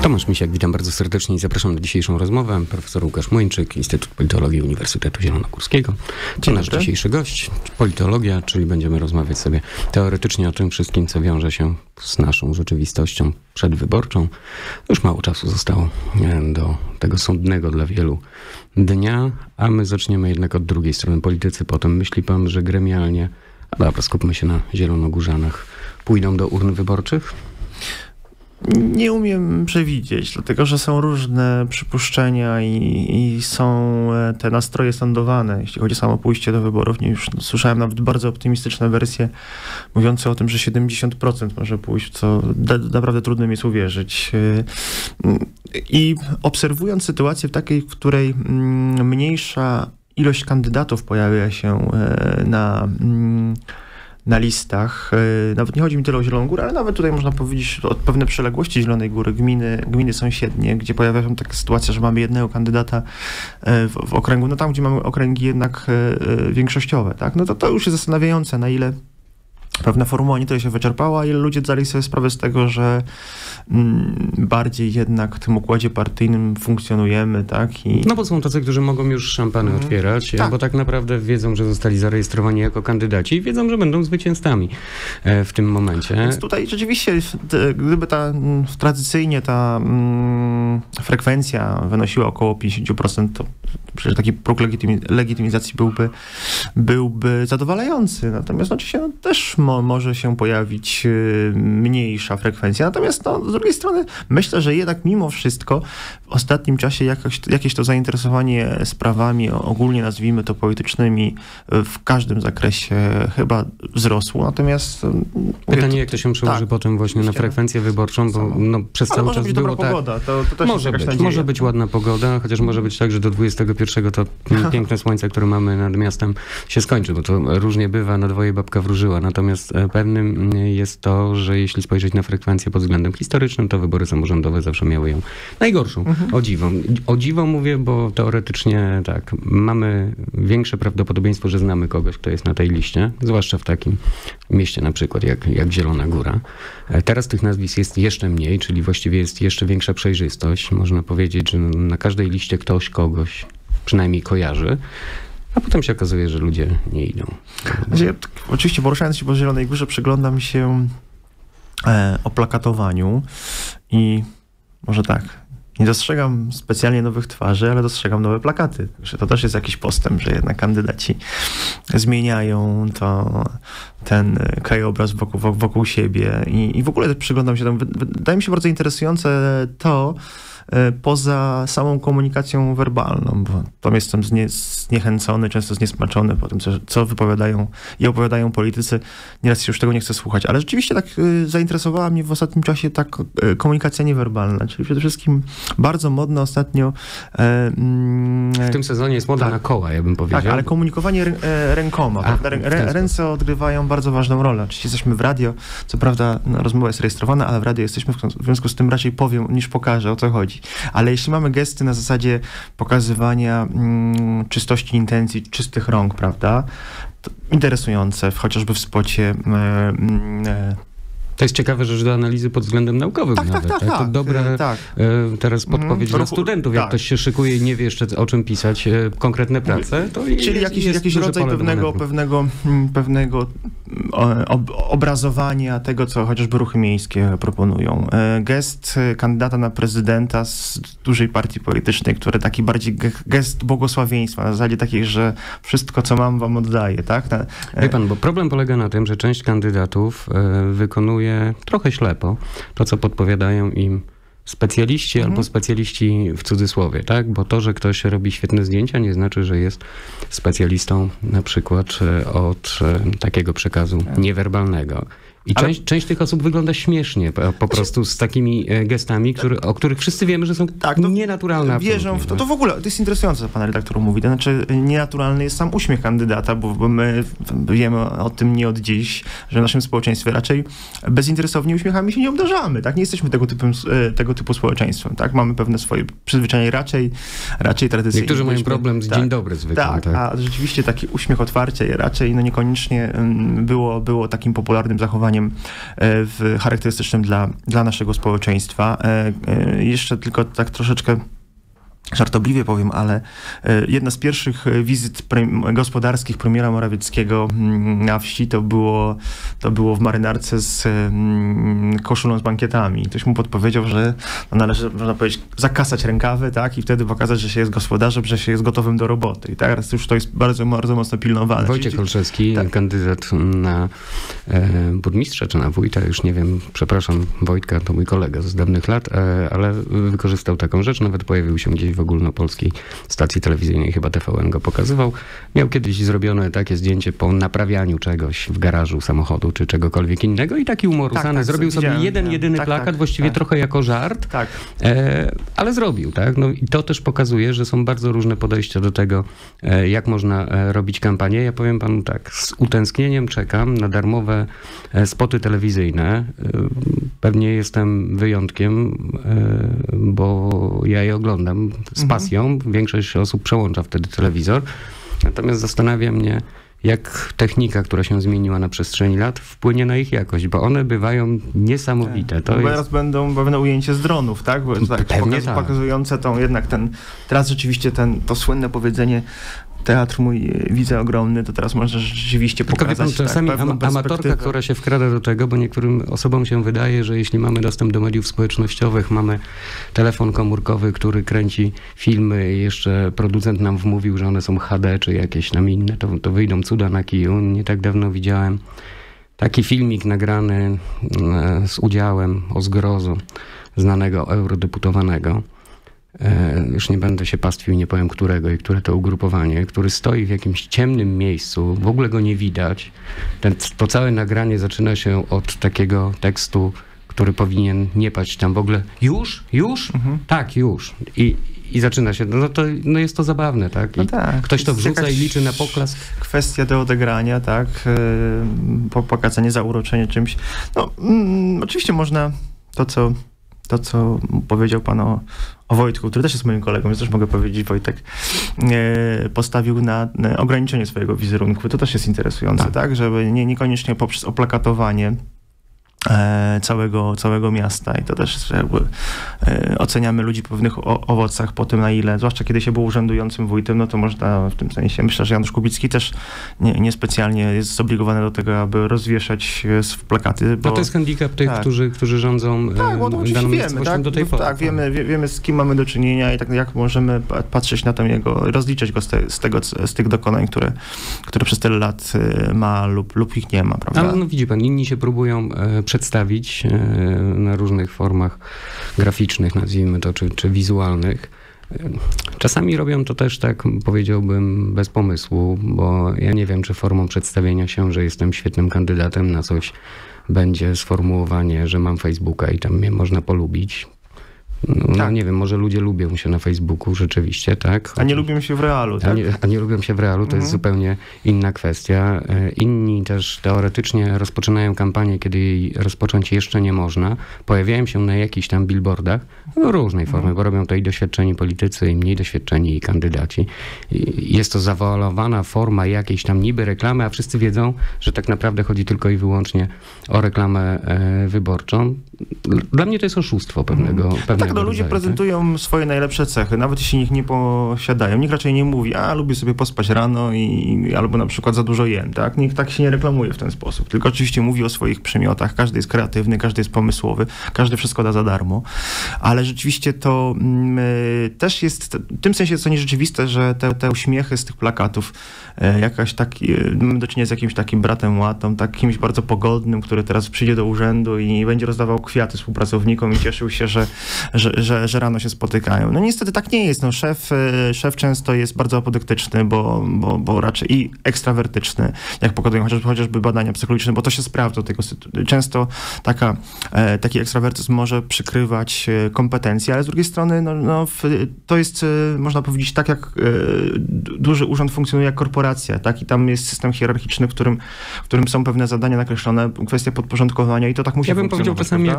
Tomasz Misiak, witam bardzo serdecznie i zapraszam na dzisiejszą rozmowę. Profesor Łukasz Młyńczyk, Instytut Politologii Uniwersytetu Zielonogórskiego. To nasz dzisiejszy gość, politologia, czyli będziemy rozmawiać sobie teoretycznie o tym wszystkim, co wiąże się z naszą rzeczywistością przedwyborczą. Już mało czasu zostało do tego sądnego dla wielu dnia, a my zaczniemy jednak od drugiej strony. Politycy potem, myśli pan, że gremialnie, a dobra, skupmy się na Zielonogórzanach, pójdą do urn wyborczych? Nie umiem przewidzieć, dlatego że są różne przypuszczenia i są te nastroje sądowane, jeśli chodzi o samo pójście do wyborów. Już słyszałem nawet bardzo optymistyczne wersje mówiące o tym, że 70% może pójść, co naprawdę trudno mi jest uwierzyć. I obserwując sytuację w której mniejsza ilość kandydatów pojawia się na listach. Nawet nie chodzi mi tyle o Zieloną Górę, ale nawet tutaj można powiedzieć o pewne przyległości Zielonej Góry, gminy sąsiednie, gdzie pojawia się taka sytuacja, że mamy jednego kandydata w okręgu, no tam, gdzie mamy okręgi jednak większościowe, tak? No to już jest zastanawiające, na ile pewna formuła nie tyle się wyczerpała, a ile ludzie zdali sobie sprawę z tego, że bardziej jednak w tym układzie partyjnym funkcjonujemy, tak? No bo są tacy, którzy mogą już szampany otwierać, tak. Bo tak naprawdę wiedzą, że zostali zarejestrowani jako kandydaci i wiedzą, że będą zwycięzcami w tym momencie. Więc tutaj rzeczywiście, gdyby tradycyjnie ta frekwencja wynosiła około 50%, to przecież taki próg legitymizacji byłby zadowalający. Natomiast oczywiście też może się pojawić mniejsza frekwencja. Natomiast z drugiej strony myślę, że jednak mimo wszystko w ostatnim czasie jakieś to zainteresowanie sprawami, ogólnie nazwijmy to politycznymi, w każdym zakresie chyba wzrosło. Natomiast pytanie, jak to się przełoży potem właśnie na frekwencję wyborczą, bo przez cały czas było tak. Pogoda, to też może być ładna pogoda, chociaż może być tak, że do 21 to piękne słońce, które mamy nad miastem, się skończy, bo to różnie bywa, na dwoje babka wróżyła. Natomiast pewnym jest to, że jeśli spojrzeć na frekwencję pod względem historycznym, to wybory samorządowe zawsze miały ją najgorszą. O dziwo mówię, bo teoretycznie tak, mamy większe prawdopodobieństwo, że znamy kogoś, kto jest na tej liście, zwłaszcza w takim mieście na przykład jak Zielona Góra. Teraz tych nazwisk jest jeszcze mniej, czyli właściwie jest jeszcze większa przejrzystość. Można powiedzieć, że na każdej liście ktoś kogoś przynajmniej kojarzy, a potem się okazuje, że ludzie nie idą. Ja, oczywiście poruszając się po Zielonej Górze przyglądam się oplakatowaniu i może tak, nie dostrzegam specjalnie nowych twarzy, ale dostrzegam nowe plakaty. Także to też jest jakiś postęp, że jednak kandydaci zmieniają ten krajobraz wokół siebie i w ogóle przyglądam się temu. Wydaje mi się bardzo interesujące to, poza samą komunikacją werbalną, bo tam jestem zniechęcony, często zniesmaczony po tym, co wypowiadają i opowiadają politycy. Nieraz się już tego nie chcę słuchać, ale rzeczywiście tak zainteresowała mnie w ostatnim czasie ta komunikacja niewerbalna, czyli przede wszystkim bardzo modna ostatnio. W tym sezonie jest moda na koła, ja bym powiedział. Tak, ale komunikowanie rękoma. Ręce odgrywają bardzo ważną rolę. Oczywiście jesteśmy w radio, co prawda rozmowa jest rejestrowana, ale w radio jesteśmy, w związku z tym raczej powiem niż pokażę, o co chodzi. Ale jeśli mamy gesty na zasadzie pokazywania czystości intencji, czystych rąk, prawda, to interesujące, chociażby w spocie. To jest ciekawe rzecz do analizy pod względem naukowym nawet. Tak. To dobre teraz podpowiedź dla studentów. Jak ktoś się szykuje i nie wie jeszcze o czym pisać konkretne prace, to czyli jakiś rodzaj pewnego obrazowania tego, co chociażby ruchy miejskie proponują. Gest kandydata na prezydenta z dużej partii politycznej, który taki bardziej gest błogosławieństwa, na zasadzie takiej, że wszystko, co mam, wam oddaję, tak? Wie pan, bo problem polega na tym, że część kandydatów wykonuje trochę ślepo to, co podpowiadają im specjaliści albo specjaliści w cudzysłowie, tak? Bo to, że ktoś robi świetne zdjęcia, nie znaczy, że jest specjalistą na przykład od takiego przekazu niewerbalnego. I część tych osób wygląda śmiesznie po prostu z takimi gestami, o których wszyscy wiemy, że są nienaturalne. Wierzą w to. To w ogóle, to jest interesujące, co pan redaktor mówi. To znaczy, nienaturalny jest sam uśmiech kandydata, bo my wiemy o tym nie od dziś, że w naszym społeczeństwie raczej bezinteresownie uśmiechami się nie obdarzamy, tak? Nie jesteśmy tego typu społeczeństwem, tak? Mamy pewne swoje przyzwyczajenia raczej tradycyjne. Niektórzy mają problem z dzień dobry zwykle. Tak, a rzeczywiście taki uśmiech otwarcie raczej niekoniecznie było takim popularnym zachowaniem zachowaniem charakterystycznym dla naszego społeczeństwa. Jeszcze tylko tak troszeczkę żartobliwie powiem, ale jedna z pierwszych wizyt gospodarskich premiera Morawieckiego na wsi to było w marynarce z koszulą z bankietami. Ktoś mu podpowiedział, że należy, można powiedzieć, zakasać rękawy, tak? I wtedy pokazać, że się jest gospodarzem, że się jest gotowym do roboty. I teraz już to jest bardzo, bardzo mocno pilnowane. Wojciech Olszewski, tak. Kandydat na burmistrza czy na wójta, już nie wiem, przepraszam, Wojtka to mój kolega z dawnych lat, ale wykorzystał taką rzecz, nawet pojawił się gdzieś w ogólnopolskiej stacji telewizyjnej, chyba TVN go pokazywał. Miał kiedyś zrobione takie zdjęcie po naprawianiu czegoś w garażu samochodu, czy czegokolwiek innego i taki humor usany. Zrobił sobie jedyny plakat, właściwie trochę jako żart, ale zrobił, tak? No i to też pokazuje, że są bardzo różne podejścia do tego, jak można robić kampanię. Ja powiem panu tak, z utęsknieniem czekam na darmowe spoty telewizyjne. Pewnie jestem wyjątkiem, bo ja je oglądam z pasją. Większość osób przełącza wtedy telewizor. Natomiast zastanawia mnie, jak technika, która się zmieniła na przestrzeni lat, wpłynie na ich jakość, bo one bywają niesamowite. Teraz będą pewne ujęcie z dronów, tak? Pokazujące teraz rzeczywiście to słynne powiedzenie teatr mój widzę ogromny, to teraz można rzeczywiście pokazać czasami amatorka, która się wkrada do tego, bo niektórym osobom się wydaje, że jeśli mamy dostęp do mediów społecznościowych, mamy telefon komórkowy, który kręci filmy i jeszcze producent nam wmówił, że one są HD czy jakieś tam inne, to wyjdą cuda na kiju. Nie tak dawno widziałem taki filmik nagrany z udziałem o zgrozu znanego eurodeputowanego. Już nie będę się pastwił, nie powiem którego i które to ugrupowanie, który stoi w jakimś ciemnym miejscu, w ogóle go nie widać. To całe nagranie zaczyna się od takiego tekstu, który powinien nie paść tam w ogóle. Już? Tak, już. I zaczyna się, no jest to zabawne, tak? Ktoś to wrzuca i liczy na poklask. Kwestia do odegrania, tak? Pokazanie, zauroczenie czymś. Oczywiście można to, co powiedział pan o Wojtku, który też jest moim kolegą, więc też mogę powiedzieć, Wojtek postawił na ograniczenie swojego wizerunku. To też jest interesujące, tak? Żeby niekoniecznie poprzez oplakatowanie całego miasta i to też jakby oceniamy ludzi po pewnych owocach po tym, na ile, zwłaszcza kiedy się było urzędującym wójtem, no to można w tym sensie, myślę, że Janusz Kubicki też niespecjalnie jest zobligowany do tego, aby rozwieszać plakaty. Bo to jest handicap tych, którzy rządzą daną miejscowością do tej pory. Tak, wiemy z kim mamy do czynienia i tak jak możemy patrzeć na rozliczać go z tych dokonań, które przez tyle lat ma lub ich nie ma, prawda? Ale no widzi pan, inni się próbują przedstawić na różnych formach graficznych, nazwijmy to, czy wizualnych. Czasami robią to też tak, powiedziałbym, bez pomysłu, bo ja nie wiem, czy formą przedstawienia się, że jestem świetnym kandydatem na coś, będzie sformułowanie, że mam Facebooka i tam mnie można polubić. No nie wiem, może ludzie lubią się na Facebooku rzeczywiście, tak? A nie lubią się w realu, tak? A nie lubią się w realu, to jest zupełnie inna kwestia. Inni też teoretycznie rozpoczynają kampanię, kiedy jej rozpocząć jeszcze nie można. Pojawiają się na jakichś tam billboardach w różnej formie, bo robią to i doświadczeni politycy, i mniej doświadczeni kandydaci. Jest to zawoalowana forma jakiejś tam niby reklamy, a wszyscy wiedzą, że tak naprawdę chodzi tylko i wyłącznie o reklamę wyborczą. Dla mnie to jest oszustwo pewnego ludzie prezentują swoje najlepsze cechy, nawet jeśli ich nie posiadają. Nikt raczej nie mówi, lubię sobie pospać rano albo na przykład za dużo jem, tak? Nikt tak się nie reklamuje w ten sposób, tylko oczywiście mówi o swoich przymiotach. Każdy jest kreatywny, każdy jest pomysłowy, każdy wszystko da za darmo, ale rzeczywiście to też jest, w tym sensie jest to nierzeczywiste, że te uśmiechy z tych plakatów mamy do czynienia z jakimś takim bratem łatą, kimś bardzo pogodnym, który teraz przyjdzie do urzędu i będzie rozdawał kwiaty współpracownikom i cieszył się, że rano się spotykają. No niestety tak nie jest. No, szef często jest bardzo apodyktyczny, bo raczej i ekstrawertyczny, jak pokazują chociażby badania psychologiczne, bo to się sprawdza. Często taki ekstrawertyzm może przykrywać kompetencje, ale z drugiej strony to jest, można powiedzieć, tak jak duży urząd funkcjonuje jak korporacja, tak? I tam jest system hierarchiczny, w którym są pewne zadania nakreślone, kwestia podporządkowania i to tak musi funkcjonować. Ja bym powiedział czasami jak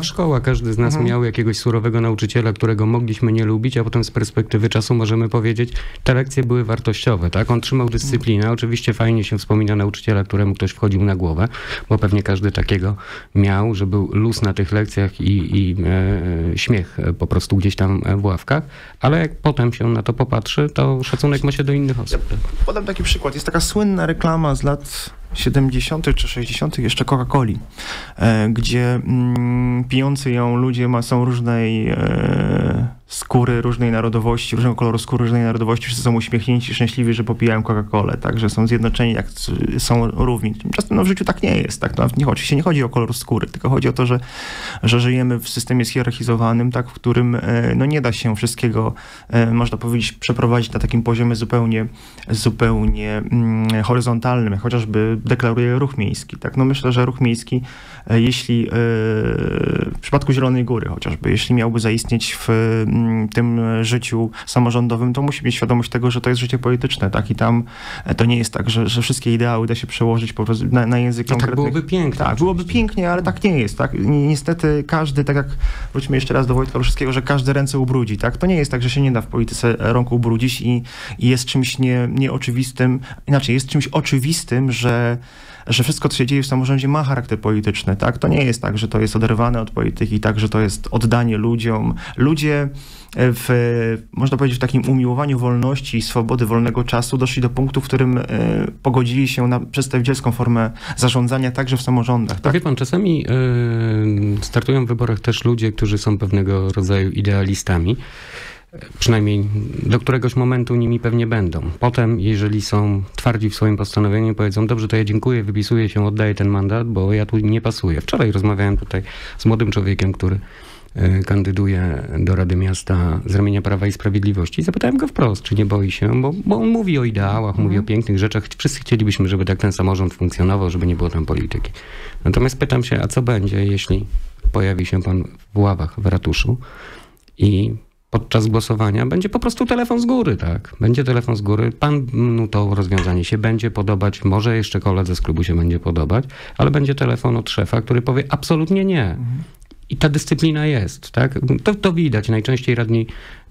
szkoła. Każdy z nas miał jakiegoś surowego nauczyciela, którego mogliśmy nie lubić, a potem z perspektywy czasu możemy powiedzieć, te lekcje były wartościowe, tak? On trzymał dyscyplinę. Oczywiście fajnie się wspomina nauczyciela, któremu ktoś wchodził na głowę, bo pewnie każdy takiego miał, że był luz na tych lekcjach i śmiech po prostu gdzieś tam w ławkach, ale jak potem się na to popatrzy, to szacunek ma się do innych osób. Podam taki przykład. Jest taka słynna reklama z lat 70. czy 60. jeszcze Coca-Coli, gdzie pijący ją ludzie są różnej skóry, różnej narodowości, różnego koloru skóry, różnej narodowości. Wszyscy są uśmiechnięci, szczęśliwi, że popijają Coca-Colę, tak, że są zjednoczeni, jak są równi. Tymczasem w życiu tak nie jest. Tak? No, oczywiście nie chodzi o kolor skóry, tylko chodzi o to, że żyjemy w systemie zhierarchizowanym, tak, w którym no, nie da się wszystkiego, można powiedzieć, przeprowadzić na takim poziomie zupełnie horyzontalnym, jak chociażby deklaruje ruch miejski. Tak? No myślę, że ruch miejski, jeśli w przypadku Zielonej Góry chociażby, jeśli miałby zaistnieć w tym życiu samorządowym, to musi mieć świadomość tego, że to jest życie polityczne, tak? I tam to nie jest tak, że wszystkie ideały da się przełożyć po prostu na język konkretny. Tak byłoby pięknie. Tak, byłoby pięknie, ale tak nie jest, tak? Niestety każdy, tak jak wróćmy jeszcze raz do Wojtka Olszewskiego, że każdy ręce ubrudzi, tak? To nie jest tak, że się nie da w polityce rąk ubrudzić i jest czymś nieoczywistym, inaczej, jest czymś oczywistym, że wszystko, co się dzieje w samorządzie, ma charakter polityczny, tak? To nie jest tak, że to jest oderwane od polityki, tak, że to jest oddanie ludziom. Ludzie można powiedzieć, w takim umiłowaniu wolności i swobody wolnego czasu doszli do punktu, w którym pogodzili się na przedstawicielską formę zarządzania także w samorządach. Tak? Wie pan, czasami startują w wyborach też ludzie, którzy są pewnego rodzaju idealistami. Przynajmniej do któregoś momentu nimi pewnie będą. Potem, jeżeli są twardzi w swoim postanowieniu, powiedzą, dobrze, to ja dziękuję, wypisuję się, oddaję ten mandat, bo ja tu nie pasuję. Wczoraj rozmawiałem tutaj z młodym człowiekiem, który kandyduje do Rady Miasta z ramienia Prawa i Sprawiedliwości. Zapytałem go wprost, czy nie boi się, bo on mówi o ideałach, mówi o pięknych rzeczach. Wszyscy chcielibyśmy, żeby tak ten samorząd funkcjonował, żeby nie było tam polityki. Natomiast pytam się, a co będzie, jeśli pojawi się pan w ławach w ratuszu i podczas głosowania będzie po prostu telefon z góry, tak? Będzie telefon z góry, panu to rozwiązanie się będzie podobać, może jeszcze koledze z klubu się będzie podobać, ale będzie telefon od szefa, który powie absolutnie nie. I ta dyscyplina jest, tak? To widać. Najczęściej radni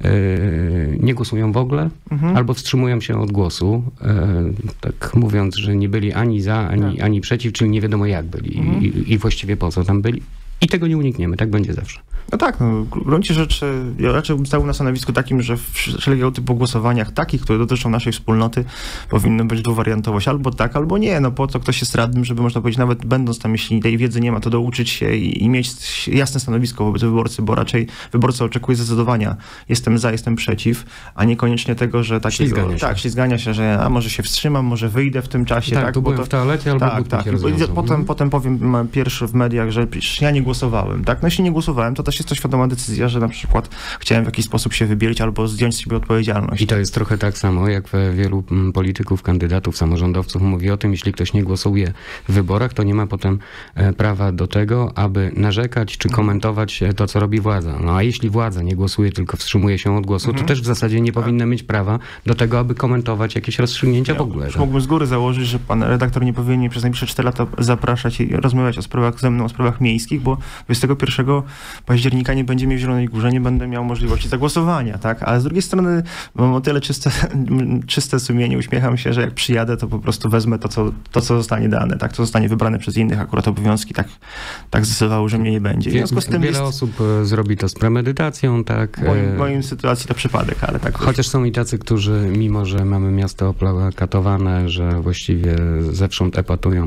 nie głosują w ogóle, albo wstrzymują się od głosu, tak mówiąc, że nie byli ani za, ani przeciw, czyli nie wiadomo jak byli i właściwie po co tam byli. I tego nie unikniemy, tak będzie zawsze. No tak, no, w gruncie rzeczy ja raczej bym stał na stanowisku takim, że w wszelkiego typu głosowaniach takich, które dotyczą naszej wspólnoty, powinno być dwuwariantowość. Albo tak, albo nie. No po co ktoś jest radnym, żeby można powiedzieć, nawet będąc tam, jeśli tej wiedzy nie ma, to douczyć się i mieć jasne stanowisko wobec wyborcy, bo raczej wyborca oczekuje zdecydowania. Jestem za, jestem przeciw, a niekoniecznie tego, że ślizgania się, że a może się wstrzymam, może wyjdę w tym czasie. Tak, tu byłem w toalecie albo tak. Potem powiem pierwszy w mediach, że ja nie głosowałem, tak? No jeśli nie głosowałem, to też jest to świadoma decyzja, że na przykład chciałem w jakiś sposób się wybielić albo zdjąć z siebie odpowiedzialność. I to jest trochę tak samo, jak wielu polityków, kandydatów, samorządowców mówi o tym, jeśli ktoś nie głosuje w wyborach, to nie ma potem prawa do tego, aby narzekać czy komentować to, co robi władza. No a jeśli władza nie głosuje, tylko wstrzymuje się od głosu, to też w zasadzie nie powinna mieć prawa do tego, aby komentować jakieś rozstrzygnięcia w ogóle. Już mógłbym z góry założyć, że pan redaktor nie powinien przez najbliższe 4 lata zapraszać i rozmawiać ze mną o sprawach miejskich, bo 21 października nie będzie mnie w Zielonej Górze, nie będę miał możliwości zagłosowania, tak? Ale z drugiej strony mam o tyle czyste sumienie, uśmiecham się, że jak przyjadę, to po prostu wezmę to, co zostanie dane, tak? Co zostanie wybrane przez innych, akurat obowiązki tak zdecydowały, że mnie nie będzie. W związku z tym wiele osób zrobi to z premedytacją, tak? W moim sytuacji to przypadek, ale tak. Chociaż są i tacy, którzy, mimo że mamy miasto oplakatowane, że właściwie zewsząd epatują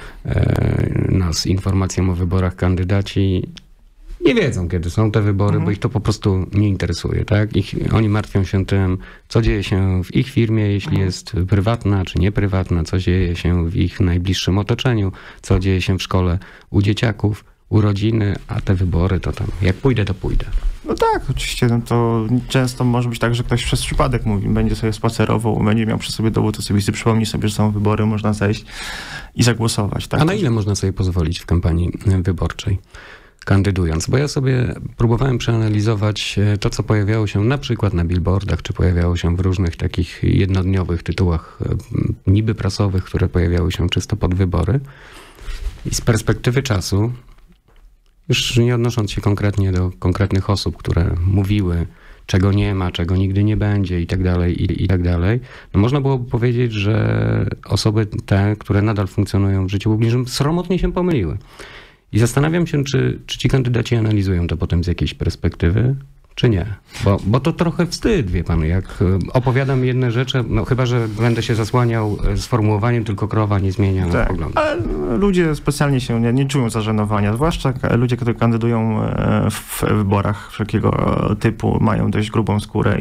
nas informacją o wyborach kandydaci, nie wiedzą, kiedy są te wybory, bo ich to po prostu nie interesuje, tak? Oni martwią się tym, co dzieje się w ich firmie, jeśli jest prywatna czy nieprywatna, co dzieje się w ich najbliższym otoczeniu, co dzieje się w szkole u dzieciaków, urodziny, a te wybory to tam, jak pójdę, to pójdę. No tak, oczywiście, no to często może być tak, że ktoś przez przypadek mówi, będzie sobie spacerował, będzie miał przy sobie dowód osobisty, przypomni sobie, że są wybory, można zejść i zagłosować. Tak? A na ile można sobie pozwolić w kampanii wyborczej, kandydując? Bo ja sobie próbowałem przeanalizować to, co pojawiało się na przykład na billboardach, czy pojawiało się w różnych takich jednodniowych tytułach niby prasowych, które pojawiały się czysto pod wybory. I z perspektywy czasu już nie odnosząc się konkretnie do konkretnych osób, które mówiły, czego nie ma, czego nigdy nie będzie i tak dalej, no można byłoby powiedzieć, że osoby te, które nadal funkcjonują w życiu publicznym, sromotnie się pomyliły. I zastanawiam się, czy ci kandydaci analizują to potem z jakiejś perspektywy, czy nie? Bo to trochę wstyd, wie pan, jak opowiadam jedne rzeczy, no chyba, że będę się zasłaniał sformułowaniem, tylko krowa nie zmienia tak, poglądu. Ale ludzie specjalnie się nie czują zażenowania, zwłaszcza ludzie, którzy kandydują w wyborach wszelkiego typu, mają dość grubą skórę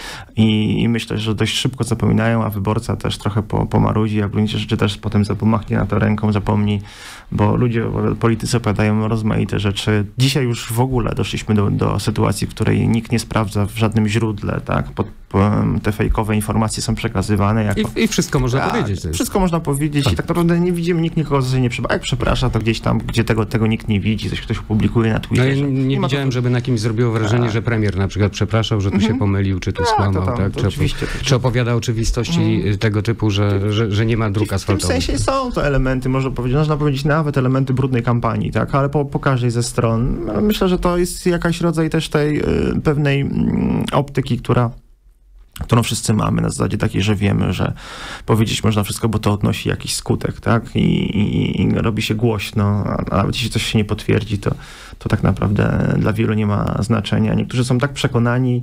i myślę, że dość szybko zapominają, a wyborca też trochę pomarudzi, a w gruncie rzeczy też potem pomachnie na to ręką, zapomni, bo politycy opowiadają rozmaite rzeczy. Dzisiaj już w ogóle doszliśmy do sytuacji, w której nikt nie sprawdza w żadnym źródle, tak? Te fejkowe informacje są przekazywane. I wszystko można powiedzieć. Wszystko można powiedzieć tak. I tak naprawdę nie widzimy nikt nikogo, co się nie przeprasza. Jak przeprasza, to gdzieś tam, gdzie tego nikt nie widzi, coś ktoś opublikuje na Twitterze. No ja nie widziałem, żeby na kimś zrobiło wrażenie, że premier na przykład przepraszał, że tu się pomylił, czy tu skłamał, tak? Czy opowiada oczywistości tego typu, że nie ma dróg asfaltowych. W tym sensie są to elementy, można powiedzieć nawet elementy brudnej kampanii, tak? Ale po każdej ze stron. Myślę, że to jest jakaś rodzaj też tej pewnej optyki, którą wszyscy mamy na zasadzie takiej, że wiemy, że powiedzieć można wszystko, bo to odnosi jakiś skutek, tak? I robi się głośno, a nawet jeśli coś się nie potwierdzi, to tak naprawdę dla wielu nie ma znaczenia. Niektórzy są tak przekonani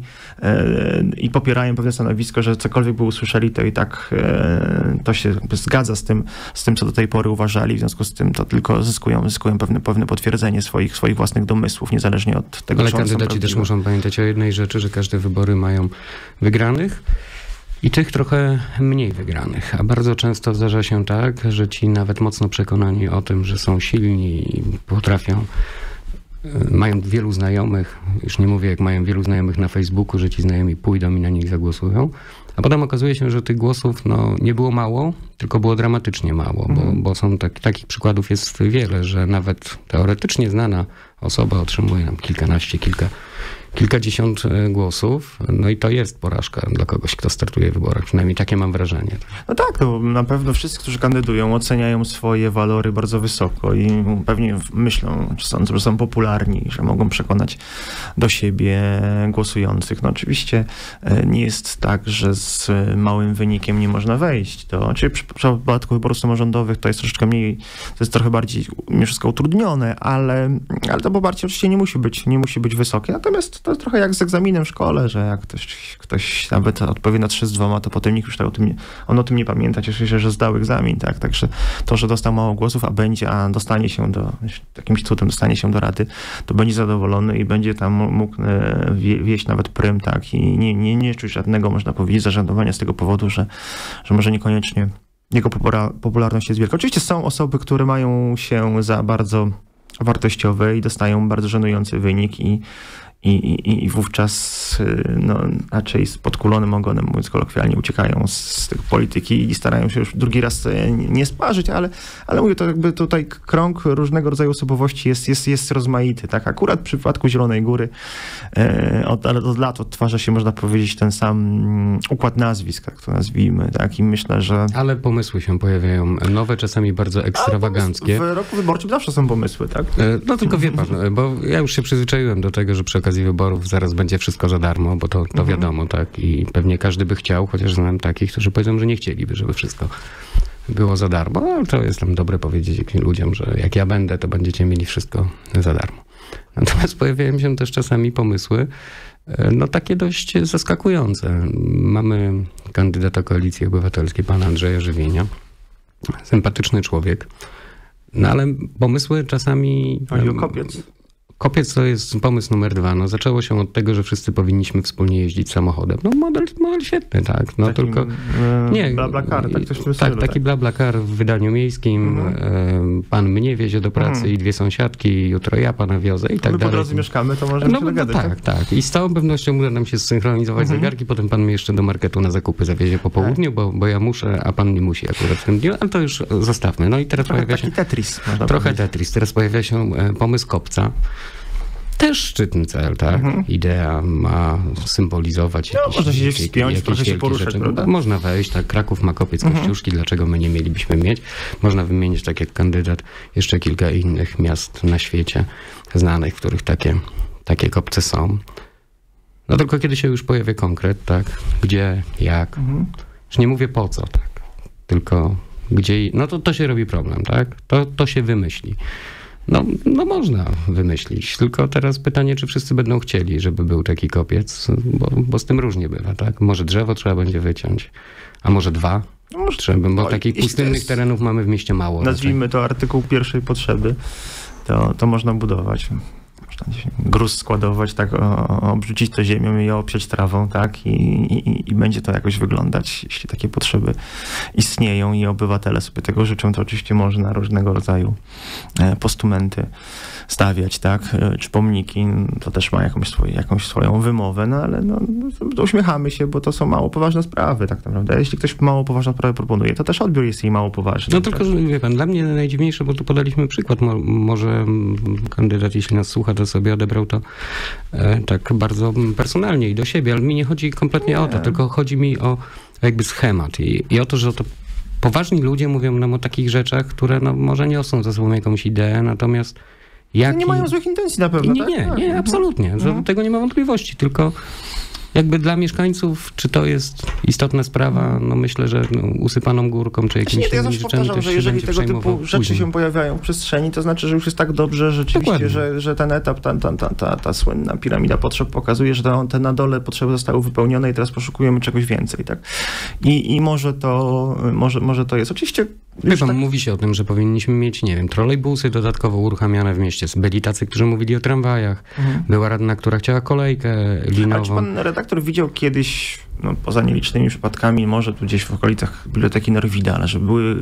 i popierają pewne stanowisko, że cokolwiek by usłyszeli, to i tak to się zgadza z tym, co do tej pory uważali. W związku z tym to tylko zyskują pewne potwierdzenie swoich własnych domysłów, niezależnie od tego, ale czy one są kandydaci też prawdziwe. muszą pamiętać o jednej rzeczy, że każde wybory mają wygranych i tych trochę mniej wygranych. A bardzo często zdarza się tak, że ci nawet mocno przekonani o tym, że są silni i potrafią, mają wielu znajomych, już nie mówię jak mają wielu znajomych na Facebooku, że ci znajomi pójdą i na nich zagłosują, a potem okazuje się, że tych głosów nie było mało, tylko było dramatycznie mało, bo są takich przykładów jest wiele, że nawet teoretycznie znana osoba otrzymuje nam kilkadziesiąt głosów, no i to jest porażka dla kogoś, kto startuje w wyborach. Przynajmniej takie mam wrażenie. No tak, to na pewno wszyscy, którzy kandydują, oceniają swoje walory bardzo wysoko i pewnie myślą, czy sądzą, że są popularni, że mogą przekonać do siebie głosujących. No oczywiście nie jest tak, że z małym wynikiem nie można wejść. Czyli w przypadku wyborów samorządowych to jest troszeczkę mniej, to jest trochę bardziej mimo wszystko utrudnione, ale to poparcie oczywiście nie musi być wysokie. Natomiast to jest trochę jak z egzaminem w szkole, że jak ktoś nawet odpowie na 3 z 2, to potem nikt już on o tym nie pamięta, cieszy się, że zdał egzamin, tak? Także to, że dostał mało głosów, dostanie się jakimś cudem dostanie się do rady, to będzie zadowolony i będzie tam mógł wieść nawet prym, tak? I nie czuć żadnego, można powiedzieć, zażenowania z tego powodu, że może niekoniecznie jego popularność jest wielka. Oczywiście są osoby, które mają się za bardzo wartościowe i dostają bardzo żenujący wynik i wówczas raczej z podkulonym ogonem, mówiąc kolokwialnie, uciekają z tej polityki i starają się już drugi raz nie sparzyć, ale mówię, to jakby tutaj krąg różnego rodzaju osobowości jest rozmaity. Tak? Akurat w przypadku Zielonej Góry od lat odtwarza się, można powiedzieć, ten sam układ nazwisk, jak to nazwijmy. Tak? I myślę, że... Ale pomysły się pojawiają nowe, czasami bardzo ekstrawaganckie. W roku wyborczym zawsze są pomysły, tak? No tylko wie pan, bo ja już się przyzwyczaiłem do tego, że przy okazji wyborów zaraz będzie wszystko za darmo, bo to wiadomo, tak? I pewnie każdy by chciał, chociaż znam takich, którzy powiedzą, że nie chcieliby, żeby wszystko było za darmo. No, to jest tam dobre powiedzieć jakimś ludziom, że jak ja będę, to będziecie mieli wszystko za darmo. Natomiast pojawiają się też czasami pomysły, takie dość zaskakujące. Mamy kandydata Koalicji Obywatelskiej, pana Andrzeja Żywienia. Sympatyczny człowiek. No ale pomysły czasami... Chodzi o kopiec. Kopiec to jest pomysł numer 2. Zaczęło się od tego, że wszyscy powinniśmy wspólnie jeździć samochodem. Model świetny, tak. Taki tylko nie, BlaBlaCar, tak coś w tym stylu, taki BlaBlaCar w wydaniu miejskim. Pan mnie wiezie do pracy i 2 sąsiadki, jutro ja pana wiozę i tak dalej. My po drodze mieszkamy, to możemy się dogadać. Tak. I z całą pewnością uda nam się zsynchronizować zegarki, potem pan mnie jeszcze do marketu na zakupy zawiezie po południu, bo ja muszę, a pan nie musi akurat w tym dniu, ale to już zostawmy. No i teraz pojawia się... Tetris. Trochę Tetris. Teraz pojawia się pomysł kopca. Też szczytny cel, tak? Idea ma symbolizować jakieś, można się wspiąć, trochę się poruszać, rzeczy. prawda? Można wejść, tak? Kraków ma kopiec Kościuszki, dlaczego my nie mielibyśmy mieć? Można wymienić tak jak kandydat jeszcze kilka innych miast na świecie znanych, w których takie kopce są. No tylko kiedy się już pojawia konkret, tak? Gdzie, jak? Już nie mówię po co, tak? Tylko gdzie, no to się robi problem, tak? To się wymyśli. No można wymyślić, tylko teraz pytanie, czy wszyscy będą chcieli, żeby był taki kopiec, bo z tym różnie bywa, tak? Może drzewo trzeba będzie wyciąć, a może dwa trzeba, bo takich pustynnych terenów mamy w mieście mało. Nazwijmy to artykuł pierwszej potrzeby, to można budować. Można gruz składować, tak, obrzucić to ziemią i obsiać trawą, tak, i będzie to jakoś wyglądać. Jeśli takie potrzeby istnieją i obywatele sobie tego życzą, to oczywiście można różnego rodzaju postumenty stawiać, tak, czy pomniki, to też ma jakąś swoją wymowę, no ale uśmiechamy się, bo to są mało poważne sprawy, tak naprawdę. Jeśli ktoś mało poważną sprawę proponuje, to też odbiór jest jej mało poważny. No tylko, że wie pan, dla mnie najdziwniejsze, bo tu podaliśmy przykład, może kandydat, jeśli nas słucha, to sobie odebrał to tak bardzo personalnie i do siebie, ale mi nie chodzi kompletnie o to, tylko chodzi mi o jakby schemat i o to, że to poważni ludzie mówią nam o takich rzeczach, które może niosą ze sobą jakąś ideę, natomiast nie mają złych intencji na pewno, tak? Nie, absolutnie. Do tego nie ma wątpliwości, tylko jakby dla mieszkańców, czy to jest istotna sprawa, myślę, że usypaną górką, czy jakimiś ja zawsze powtarzam, że jeżeli tego typu rzeczy się pojawiają w przestrzeni, to znaczy, że już jest tak dobrze rzeczywiście, że ten etap, ta słynna piramida potrzeb pokazuje, że te na dole potrzeby zostały wypełnione i teraz poszukujemy czegoś więcej, tak? I może to jest. Oczywiście mówi się o tym, że powinniśmy mieć, nie wiem, trolejbusy dodatkowo uruchamiane w mieście. Byli tacy, którzy mówili o tramwajach. Była radna, która chciała kolejkę linową. Ale czy pan redaktor widział kiedyś, poza nielicznymi przypadkami, może tu gdzieś w okolicach Biblioteki Norwida, że były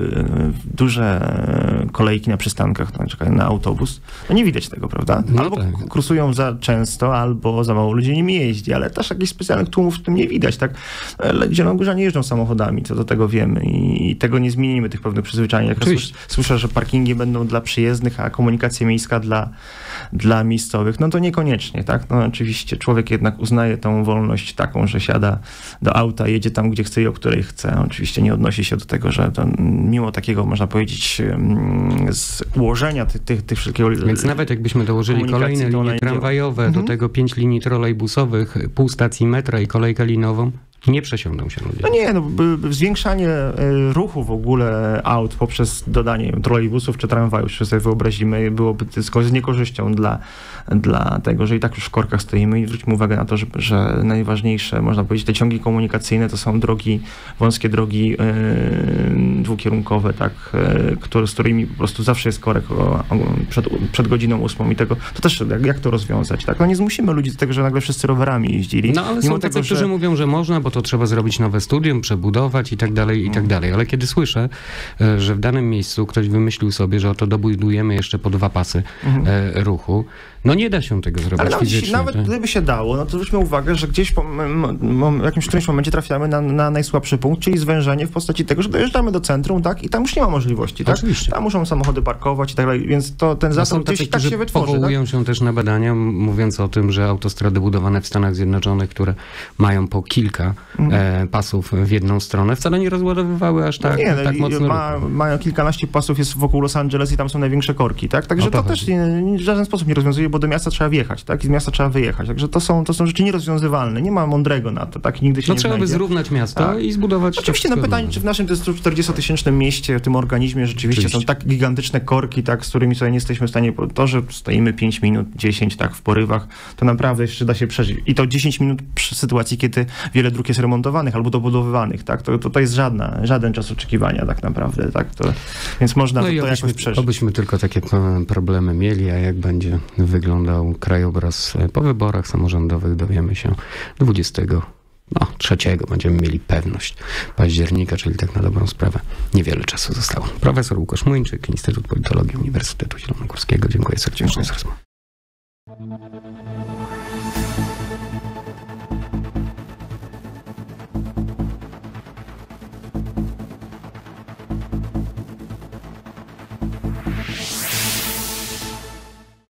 duże kolejki na przystankach, na autobus? Nie widać tego, prawda? Albo kursują za często, albo za mało ludzi nimi jeździ, ale też jakichś specjalnych tłumów w tym nie widać, tak? Zielonogórzanie jeżdżą samochodami, co do tego wiemy i tego nie zmienimy, tych pewnych przyzwyczajeń. Jak słyszę, że parkingi będą dla przyjezdnych, a komunikacja miejska dla miejscowych, to niekoniecznie, tak? Oczywiście człowiek jednak uznaje tą wolność taką, że siada do auta, jedzie tam, gdzie chce i o której chce. Oczywiście nie odnosi się do tego, że mimo takiego, można powiedzieć, z ułożenia tych wszystkiego... Więc nawet jakbyśmy dołożyli kolejne linie tramwajowe, do tego 5 linii trolejbusowych, pół stacji metra i kolejkę linową, nie przesiądą się ludzie. Zwiększanie ruchu w ogóle aut poprzez dodanie trolejbusów czy tramwajów, czy sobie wyobrazimy, byłoby tylko z niekorzyścią dla tego, że i tak już w korkach stoimy i zwróćmy uwagę na to, że najważniejsze, można powiedzieć, te ciągi komunikacyjne to są wąskie drogi dwukierunkowe, tak, z którymi po prostu zawsze jest korek przed godziną 8 i to też jak to rozwiązać, tak? Nie zmusimy ludzi do tego, że nagle wszyscy rowerami jeździli. Ale są tacy, którzy mówią, że można, bo to trzeba zrobić nowe studium, przebudować i tak dalej. Ale kiedy słyszę, że w danym miejscu ktoś wymyślił sobie, że oto dobudujemy jeszcze po 2 pasy ruchu, nie da się tego zrobić fizycznie. Nawet gdyby się dało, to zwróćmy uwagę, że gdzieś w którymś momencie trafiamy na najsłabszy punkt, czyli zwężenie w postaci tego, że dojeżdżamy do centrum, tak, i tam już nie ma możliwości, tak? Oczywiście. Tam muszą samochody parkować i tak dalej, więc ten zasób gdzieś tak się wytworzy. Powołują się też na badania, mówiąc o tym, że autostrady budowane w Stanach Zjednoczonych, które mają po kilka pasów w jedną stronę, wcale nie rozładowywały aż tak mocno. Mają kilkanaście pasów, jest wokół Los Angeles i tam są największe korki, tak? Także to też w żaden sposób nie rozwiązuje, bo do miasta trzeba wjechać, tak? I z miasta trzeba wyjechać. Także to są rzeczy nierozwiązywalne. Nie ma mądrego na to, tak? Nigdy się nie trzeba by zrównać miasto i zbudować... Oczywiście pytanie, czy w naszym 40-tysięcznym mieście, w tym organizmie rzeczywiście są tak gigantyczne korki, tak, z którymi sobie nie jesteśmy w stanie... To, że stoimy 5 minut, 10, tak, w porywach, to naprawdę jeszcze da się przeżyć. I to 10 minut przy sytuacji, kiedy wiele dróg jest remontowanych albo dobudowywanych, tak? To jest żaden czas oczekiwania tak naprawdę, tak? Więc można to jakoś przeżyć. Obyśmy tylko takie problemy mieli, a jak będzie wyglądał krajobraz po wyborach samorządowych, dowiemy się 23 będziemy mieli pewność października, czyli tak na dobrą sprawę niewiele czasu zostało. Profesor Łukasz Młyńczyk, Instytut Politologii Uniwersytetu Zielonogórskiego. Dziękuję serdecznie za rozmowę.